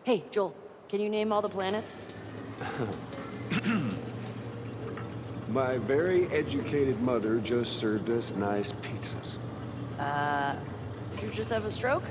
Hey, Joel, can you name all the planets? My very educated mother just served us nice pizzas. Did you just have a stroke?